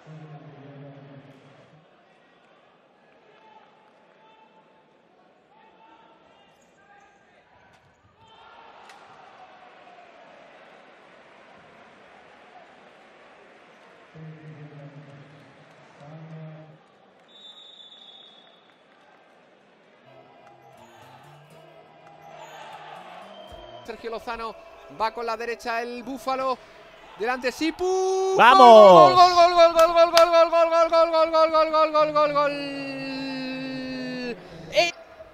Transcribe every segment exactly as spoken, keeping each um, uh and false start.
Sergio Lozano va con la derecha el Búfalo. Delante Sipu. ¡Vamos! Gol, gol, gol, gol, gol, gol, gol, gol, gol, gol, gol, gol, gol, gol, gol, gol, gol. ¡Eh!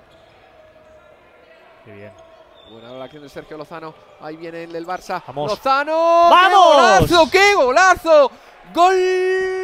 Qué bien. Buena la acción de Sergio Lozano. Ahí viene el del Barça. Vamos. Lozano. ¡Vamos! ¡Qué golazo! ¡Qué golazo! ¡Gol!